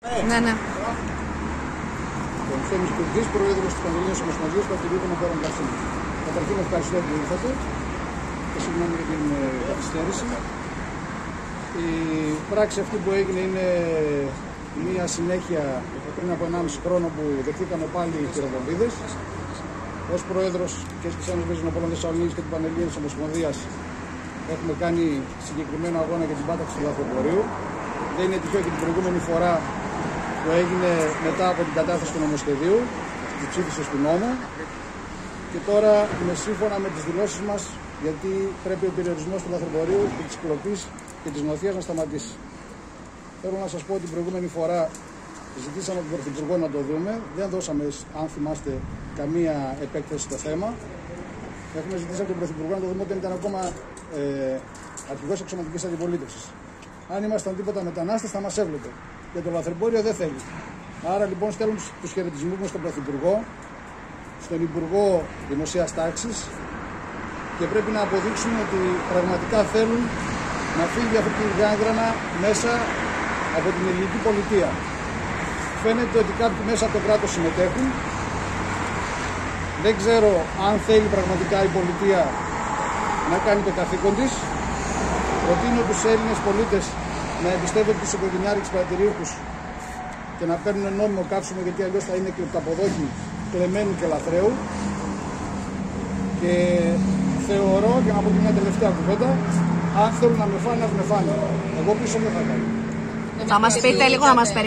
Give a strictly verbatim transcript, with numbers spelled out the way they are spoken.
Ναι, ναι. Ο Θέμης Κουρδής, πρόεδρος της Πανελλήνιας Ομοσπονδίας Πατριωτών Απόρων Καυσίμων. Καταρχήν ευχαριστώ που ήρθατε και συγγνώμη για την καθυστέρηση. Η πράξη αυτή που έγινε είναι μια συνέχεια πριν από ενάμιση χρόνο που δεχτήκαμε πάλι οι χειροβομβίδες. Ως πρόεδρος και της Ένωσης Νοπόλων Θεσσαλονίκης και της Πανελλήνιας Ομοσπονδίας έχουμε κάνει συγκεκριμένο αγώνα για την πάταξη του λαθρεμπορίου. Δεν είναι τυχαίο και την προηγούμενη φορά που έγινε μετά από την κατάθεση του νομοσχεδίου, της ψήφισης του νόμου. Και τώρα είναι σύμφωνα με τις δηλώσεις μας, γιατί πρέπει ο περιορισμός του λαθρεμπορίου και της κλοπής και της νοθείας να σταματήσει. Θέλω να σας πω ότι την προηγούμενη φορά ζητήσαμε τον Πρωθυπουργό να το δούμε. Δεν δώσαμε, αν θυμάστε, καμία επέκταση στο θέμα. Έχουμε ζητήσει από τον Πρωθυπουργό να το δούμε όταν ήταν ακόμα ε, αρχηγός αξιωματικής αντιπολίτευσης. Αν ήμασταν τίποτα μετανάστες, θα μας έβλεπε. Και το λαθρεμπόριο δεν θέλει. Άρα λοιπόν στέλνουν τους χαιρετισμούς μου στον Πρωθυπουργό, στον Υπουργό Δημοσίας Τάξης και πρέπει να αποδείξουν ότι πραγματικά θέλουν να φύγει αυτή η γάνγκρανα μέσα από την ελληνική πολιτεία. Φαίνεται ότι κάποιοι μέσα από το κράτος συμμετέχουν. Δεν ξέρω αν θέλει πραγματικά η πολιτεία να κάνει το καθήκον της. Προτείνω τους Έλληνες πολίτες να εμπιστεύονται τους οικογενειάρχες παρατηρήχους και να παίρνουν νόμιμο κάψιμο, γιατί αλλιώς θα είναι κρυπταποδόχοι κλεμμένου και λαθρέου. Και θεωρώ, για να πω και μια τελευταία κουβέντα, αν θέλουν να με φάνε, να με φάνε. Εγώ πίσω δεν θα κάνω. Θα μας πείτε λίγο να μας